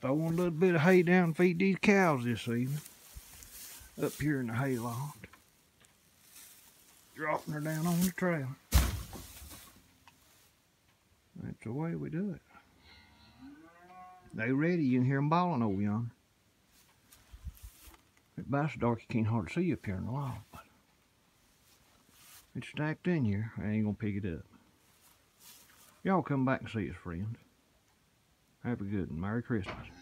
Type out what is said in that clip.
throwing a little bit of hay down to feed these cows this evening. Up here in the hay loft. Dropping her down on the trailer. That's the way we do it. They ready. You can hear them bawling over yonder. It's so dark you can't hardly see up here in the loft. But it's stacked in here. I ain't gonna pick it up. Y'all come back and see us, friends. Have a good one. Merry Christmas.